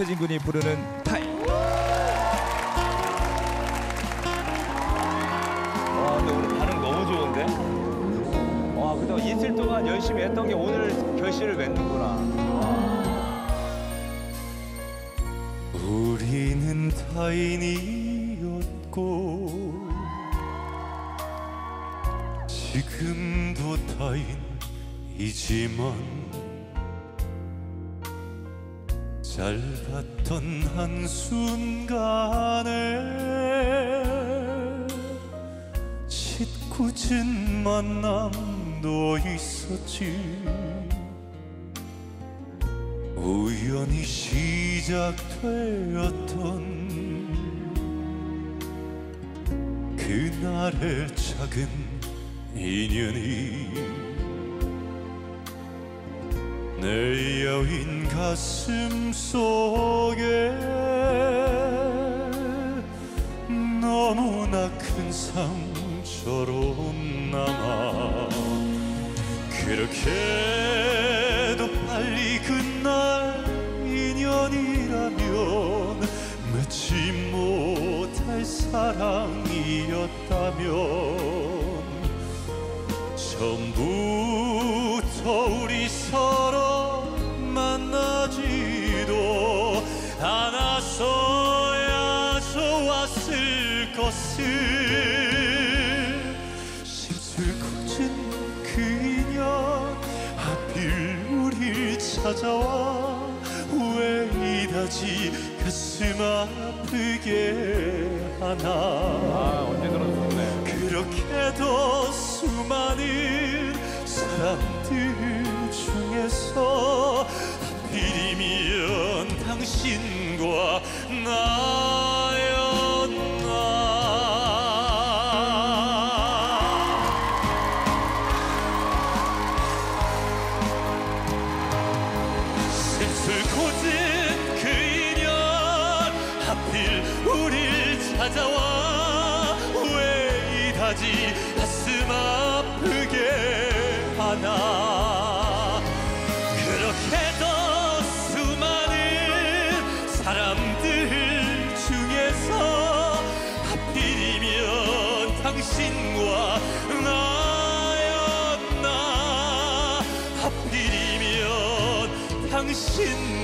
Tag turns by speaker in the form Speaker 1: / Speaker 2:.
Speaker 1: 최진 군이 부르는 타임.
Speaker 2: 와, 근데 오늘 반응 너무 좋은데? 와, 그동안 이틀 동안 열심히 했던 게 오늘 결실을 맺는구나.
Speaker 3: 우리는 타인이었고 지금도 타인이지만 짧았던 한순간에 짓궂은 만남도 있었지. 우연히 시작되었던 그날의 작은 인연이 내 여인 가슴 속에 너무나 큰 상처로 남아 그렇게도 빨리 끝날 인연이라면 맺지 못할 사랑이었다면 처음부터 우리 서로 만나지도 않았어야 좋았을 것을. 심술궂은 그 인연 하필 우릴 찾아와 왜 이다지 가슴 아프게 하나.
Speaker 2: 언제 들어도 좋네.
Speaker 3: 그렇게도 수많은 사람들 중에서 하필이면 당신과 나였나. 슬프고든 그 인연 하필 우릴 찾아와 왜 이다지 가슴 아프게 하나. 그렇게도 수많은 사람들 중에서 하필이면 당신과 나였나. 하필이면 당신